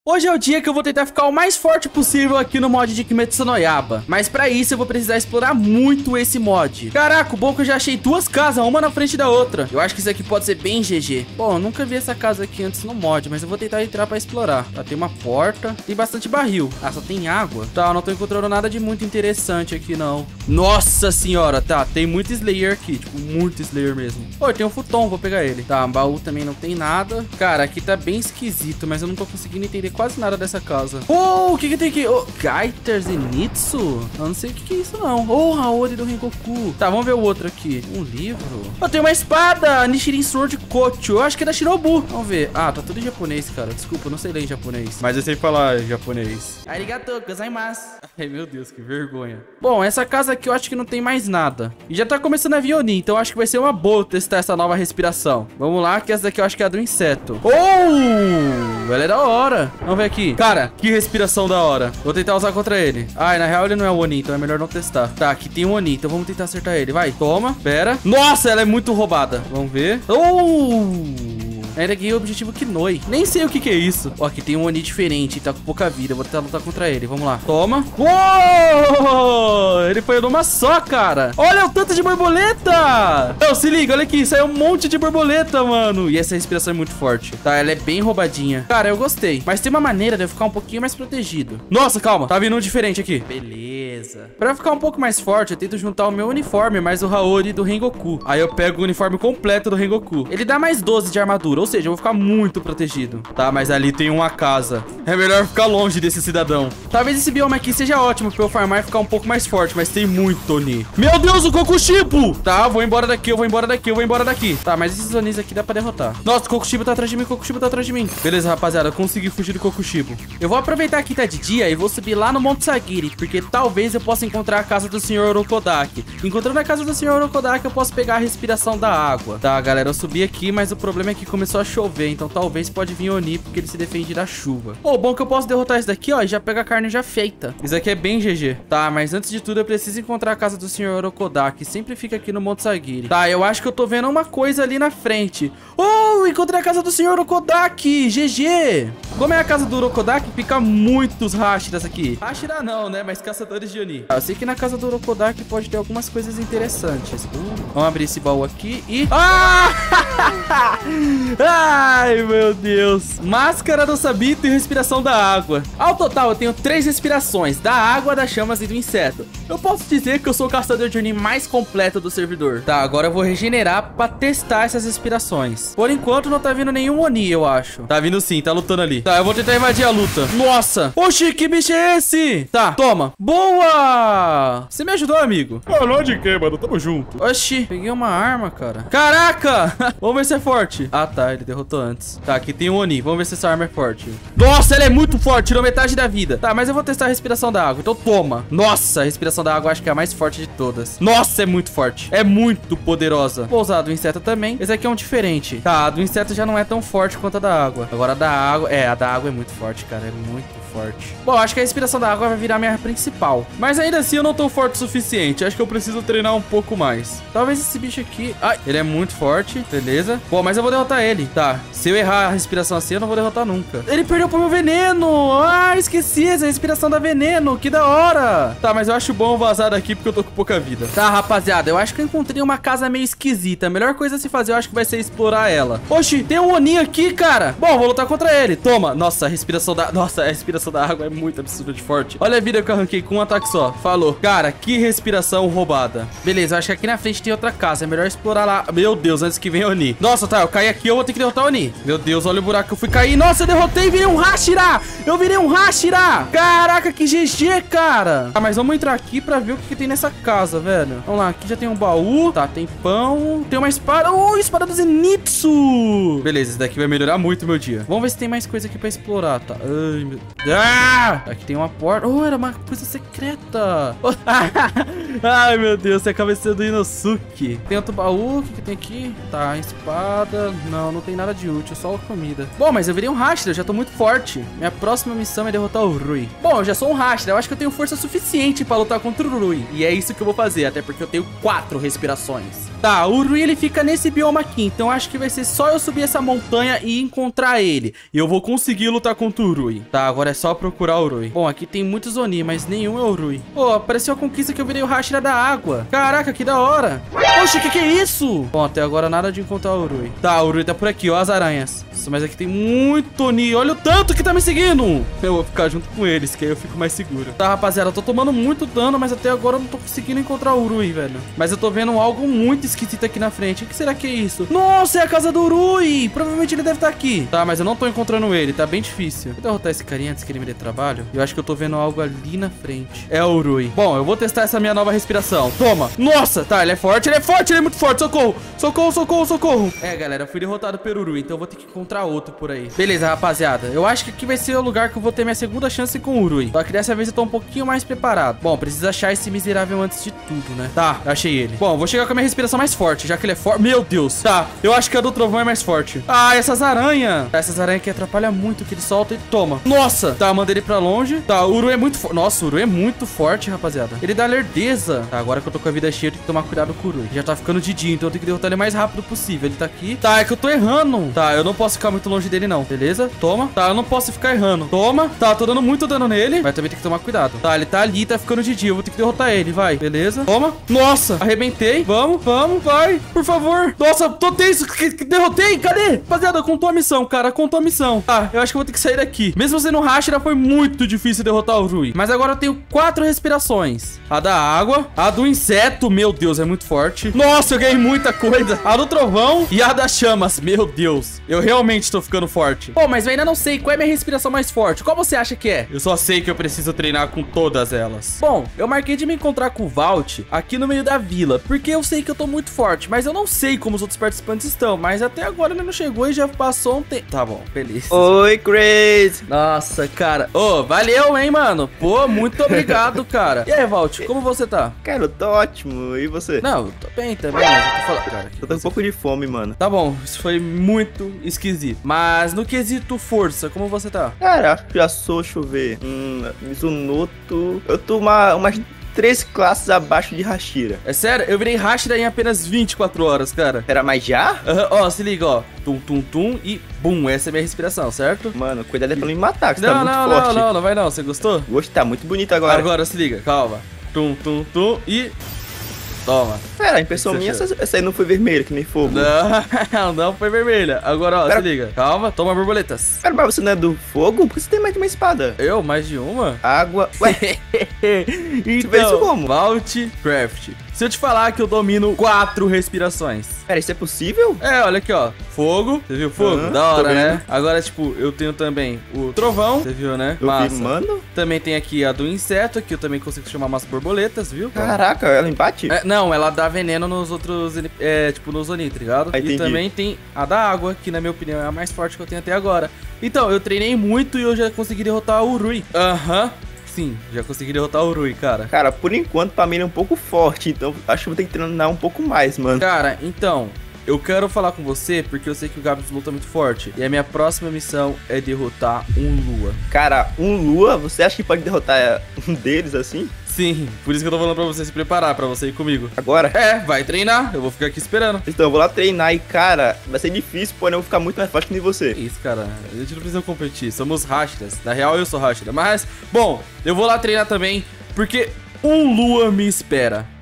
Hoje é o dia que eu vou tentar ficar o mais forte possível aqui no mod de Kimetsu no Yaiba. Mas pra isso eu vou precisar explorar muito esse mod. Caraca, o bom é que eu já achei duas casas, uma na frente da outra. Eu acho que isso aqui pode ser bem GG. Bom, eu nunca vi essa casa aqui antes no mod, mas eu vou tentar entrar pra explorar. Tá, tem uma porta, tem bastante barril. Ah, só tem água. Tá, eu não tô encontrando nada de muito interessante aqui, não. Nossa senhora, tá, tem muito Slayer aqui, tipo, muito Slayer mesmo. Oi, tem um futon, vou pegar ele. Tá, baú também não tem nada. Cara, aqui tá bem esquisito, mas eu não tô conseguindo entender quase nada dessa casa. Oh, o que que tem aqui? Oh, Gaiter Zenitsu? Eu não sei o que que é isso, não. Oh, Haori do Rengoku. Tá, vamos ver o outro aqui. Um livro. Oh, tem uma espada. Nishirin Sword Kocho. Eu acho que é da Shinobu. Vamos ver. Ah, tá tudo em japonês, cara. Desculpa, eu não sei ler em japonês. Mas eu sei falar japonês. Arigato gozaimasu. Ai, meu Deus, que vergonha. Bom, essa casa aqui eu acho que não tem mais nada. E já tá começando a vir Oni, então eu acho que vai ser uma boa testar essa nova respiração. Vamos lá, que essa daqui eu acho que é a do inseto. Oh, ela é da hora. Vamos ver aqui. Cara, que respiração da hora. Vou tentar usar contra ele. Ai, na real ele não é um Oni, então é melhor não testar. Tá, aqui tem um Oni, então vamos tentar acertar ele. Vai, toma, pera. Nossa, ela é muito roubada. Vamos ver. Ainda ganhei o objetivo Kinoi. Nem sei o que que é isso. Ó, aqui tem um Oni diferente, tá com pouca vida. Vou tentar lutar contra ele, vamos lá. Toma. Uou! Ele foi numa só, cara. Olha o tanto de borboleta. Não, se liga, olha aqui. Isso aí é um monte de borboleta, mano. E essa respiração é muito forte. Tá, ela é bem roubadinha. Cara, eu gostei. Mas tem uma maneira de eu ficar um pouquinho mais protegido. Nossa, calma. Tá vindo um diferente aqui. Beleza. Pra eu ficar um pouco mais forte, eu tento juntar o meu uniforme mais o Haori do Rengoku. Aí eu pego o uniforme completo do Rengoku. Ele dá mais 12 de armadura. Ou seja, eu vou ficar muito protegido. Tá, mas ali tem uma casa. É melhor ficar longe desse cidadão. Talvez esse bioma aqui seja ótimo pra eu farmar e ficar um pouco mais forte, mas tem muito Oni. Meu Deus, o Kokushibo! Tá, vou embora daqui, eu vou embora daqui, eu vou embora daqui. Tá, mas esses Onis aqui dá pra derrotar. Nossa, o Kokushibo tá atrás de mim, o Kokushibo tá atrás de mim. Beleza, rapaziada, eu consegui fugir do Kokushibo. Eu vou aproveitar que tá de dia e vou subir lá no Monte Sagiri, porque talvez eu possa encontrar a casa do Sr. Orokodaki. Encontrando a casa do Sr. Orokodaki, eu posso pegar a respiração da água. Tá, galera, eu subi aqui, mas o problema é que começou a chover, então talvez pode vir Oni, porque ele se defende da chuva. Oh, bom que eu posso derrotar esse daqui, ó, e já pega a carne já feita. Isso aqui é bem GG. Tá, mas antes de tudo eu preciso encontrar a casa do Sr. Orokodaki, que sempre fica aqui no Monte Sagiri. Tá, eu acho que eu tô vendo uma coisa ali na frente. Oh, encontrei a casa do Sr. Orokodaki, GG. Como é a casa do Orokodaki, fica muitos Hashiras aqui. Hashira não, né, mas caçadores de Oni. Eu sei que na casa do Orokodaki pode ter algumas coisas interessantes. Vamos abrir esse baú aqui e... Ah! Ai, meu Deus. Máscara do Sabito e respiração da água. Ao total, eu tenho 3 respirações. Da água, das chamas e do inseto. Eu posso dizer que eu sou o caçador de Oni mais completo do servidor. Tá, agora eu vou regenerar pra testar essas respirações. Por enquanto, não tá vindo nenhum Oni, eu acho. Tá vindo sim, tá lutando ali. Tá, eu vou tentar invadir a luta. Nossa. Oxi, que bicho é esse? Tá, toma. Boa. Você me ajudou, amigo? Oh, não de quê, mano? Tamo junto. Oxi, peguei uma arma, cara. Caraca. Vamos ver se é forte. Ah, tá, ele derrotou antes. Tá, aqui tem um Oni. Vamos ver se essa arma é forte. Nossa, ela é muito forte. Tirou metade da vida. Tá, mas eu vou testar a respiração da água. Então toma. Nossa, a respiração da água eu acho que é a mais forte de todas. Nossa, é muito forte. É muito poderosa. Vou usar a do inseto também. Esse aqui é um diferente. Tá, a do inseto já não é tão forte quanto a da água. Agora a da água... É, a da água é muito forte, cara. É muito forte. Bom, acho que a respiração da água vai virar minha principal. Mas ainda assim eu não tô forte o suficiente. Acho que eu preciso treinar um pouco mais. Talvez esse bicho aqui... Ai, ele é muito forte. Beleza. Bom, mas eu vou derrotar ele. Tá, se eu errar a respiração assim, eu não vou derrotar nunca. Ele perdeu pro meu veneno. Ah, esqueci essa respiração da veneno. Que da hora. Tá, mas eu acho bom vazar daqui porque eu tô com pouca vida. Tá, rapaziada, eu acho que eu encontrei uma casa meio esquisita. A melhor coisa a se fazer, eu acho que vai ser explorar ela. Oxi, tem um Oni aqui, cara. Bom, vou lutar contra ele. Toma. Nossa, a respiração da... Nossa, a respiração da água é muito absurda de forte. Olha a vida que eu arranquei com um ataque só. Falou. Cara, que respiração roubada. Beleza, eu acho que aqui na frente tem outra casa. É melhor explorar lá. Meu Deus, antes que venha o Oni. Nossa, tá, eu caí aqui, eu vou ter que derrotar o Oni. Meu Deus, olha o buraco que eu fui cair. Nossa, eu derrotei e virei um Hashira. Eu virei um Hashira. Caraca, que GG, cara. Ah, mas vamos entrar aqui pra ver o que tem nessa casa, velho. Vamos lá, aqui já tem um baú. Tá, tem pão. Tem uma espada. Oh, espada do Zenitsu. Beleza, esse daqui vai melhorar muito o meu dia. Vamos ver se tem mais coisa aqui pra explorar, tá? Ai, meu... Ah! Aqui tem uma porta. Oh, era uma coisa secreta. Ai, meu Deus, é a cabeça do Inosuke. Tem outro baú. O que tem aqui? Tá, espada. Não não tem nada de útil, só comida. Bom, mas eu virei um Hashira, eu já tô muito forte. Minha próxima missão é derrotar o Rui. Bom, eu já sou um Hashira, eu acho que eu tenho força suficiente pra lutar contra o Rui. E é isso que eu vou fazer, até porque eu tenho 4 respirações. Tá, o Rui ele fica nesse bioma aqui, então acho que vai ser só eu subir essa montanha e encontrar ele. E eu vou conseguir lutar contra o Rui. Tá, agora é só procurar o Rui. Bom, aqui tem muitos Oni, mas nenhum é o Rui. Pô, apareceu a conquista que eu virei o Hashira da água. Caraca, que da hora. Poxa, que é isso? Bom, até agora nada de encontrar o Rui. Tá, o Rui tá por aqui, ó as aranhas. Nossa, mas aqui tem muito Oni. Olha o tanto que tá me seguindo. Eu vou ficar junto com eles, que aí eu fico mais seguro. Tá, rapaziada, eu tô tomando muito dano, mas até agora eu não tô conseguindo encontrar o Rui, velho. Mas eu tô vendo algo muito esquisito aqui na frente. O que será que é isso? Nossa, é a casa do Rui. Provavelmente ele deve estar aqui. Tá, mas eu não tô encontrando ele. Tá bem difícil. Vou derrotar esse carinha antes que ele me dê trabalho. Eu acho que eu tô vendo algo ali na frente. É o Rui. Bom, eu vou testar essa minha nova respiração. Toma. Nossa, tá, ele é forte, ele é muito forte. Socorro, socorro, socorro, socorro. É, galera, eu fui derrotado pelo Rui, então eu vou ter que encontrar outro por aí. Beleza, rapaziada. Eu acho que aqui vai ser o lugar que eu vou ter minha segunda chance com o Rui. Só que dessa vez eu tô um pouquinho mais preparado. Bom, preciso achar esse miserável antes de tudo, né? Tá, achei ele. Bom, vou chegar com a minha respiração mais forte, já que ele é forte. Meu Deus. Tá, eu acho que a do trovão é mais forte. Ah, essas aranhas. Tá, essas aranhas que atrapalham muito, que ele solta e toma. Nossa. Tá, mandei ele pra longe. Tá, o Rui é muito forte. Nossa, o Rui é muito forte, rapaziada. Ele dá lerdeza. Tá, agora que eu tô com a vida cheia, eu tenho que tomar cuidado com o Rui. Já tá ficando de dia, então eu tenho que derrotar ele o mais rápido possível. Ele tá aqui. Tá, é que eu tô errando. Tá, eu não posso ficar muito longe dele, não. Beleza? Toma. Tá, eu não posso ficar errando. Toma. Tá, tô dando muito dano nele. Mas também tem que tomar cuidado. Tá, ele tá ali, tá ficando de dia. Eu vou ter que derrotar ele, vai. Beleza? Toma. Nossa, arrebentei. Vamos, vamos, vai. Por favor. Nossa, tô tenso. Derrotei. Cadê? Rapaziada, contou a missão, cara. Contou a missão. Tá, eu acho que eu vou ter que sair daqui. Mesmo sendo Hashira, foi muito difícil derrotar o Rui. Mas agora eu tenho 4 respirações. A da água, a do inseto. Meu Deus, é muito forte. Nossa, eu ganhei muita coisa. A do trovão e a das chamas. Meu Deus, eu realmente tô ficando forte. Pô, mas eu ainda não sei qual é a minha respiração mais forte. Qual você acha que é? Eu só sei que eu preciso treinar com todas elas. Bom, eu marquei de me encontrar com o Valt aqui no meio da vila, porque eu sei que eu tô muito forte, mas eu não sei como os outros participantes estão. Mas até agora ele não chegou e já passou um tempo. Tá bom, beleza. Oi, Crazy. Nossa, cara. Ô, valeu, hein, mano. Pô, muito obrigado, cara. E aí, Valt, como você tá? Cara, eu tô ótimo. E você? Não, eu tô bem também, mas eu tô falando... Cara, Eu tô com um pouco de fome, mano. Tá bom, isso foi muito esquisito. Mas no quesito força, como você tá? Cara, acho que já sou, deixa eu ver. Mizunoto. Eu tô umas 3 classes abaixo de Hashira. É sério? Eu virei Hashira em apenas 24 horas, cara. Era mais já? Ó, se liga, ó. Tum, tum, tum e bum. Essa é a minha respiração, certo? Mano, cuidado aí pra não me matar, que você tá muito forte. Não vai não. Você gostou? Gosto, tá muito bonito agora. Agora, se liga, calma. Tum, tum, tum e... Toma. Pera, a impressão minha, essa aí não foi vermelha, que nem fogo. Não foi vermelha. Agora, ó, se liga. Calma, toma borboletas. Pera, mas você não é do fogo? Por que você tem mais de uma espada? Eu? Mais de uma? Água. Ué, então, vê isso como? Vault Craft. Se eu te falar que eu domino 4 respirações. Pera, isso é possível? É, olha aqui, ó. Fogo. Você viu fogo? Da hora, né? Agora, tipo, eu tenho também o trovão. Você viu, né? Massa. Mano. Também tem aqui a do inseto, aqui eu também consigo chamar umas borboletas, viu? Caraca, ela empate? É, não, ela dá veneno nos outros, tipo, nos Oni, tá ligado? E também tem a da água, que na minha opinião é a mais forte que eu tenho até agora. Então, eu treinei muito e eu já consegui derrotar o Rui. Sim, já consegui derrotar o Rui, cara. Cara, por enquanto, pra mim ele é um pouco forte, então acho que vou ter que treinar um pouco mais, mano. Cara, então... Eu quero falar com você porque eu sei que o Gabs luta muito forte. E a minha próxima missão é derrotar um Lua. Cara, um Lua? Você acha que pode derrotar um deles assim? Sim, por isso que eu tô falando pra você se preparar, pra você ir comigo. Agora? É, vai treinar, eu vou ficar aqui esperando. Então eu vou lá treinar e, cara, vai ser difícil, porém eu vou ficar muito mais forte que nem você. Que isso, cara, a gente não precisa competir, somos Hashiras. Na real, eu sou Hashira, mas, bom, eu vou lá treinar também, porque um Lua me espera.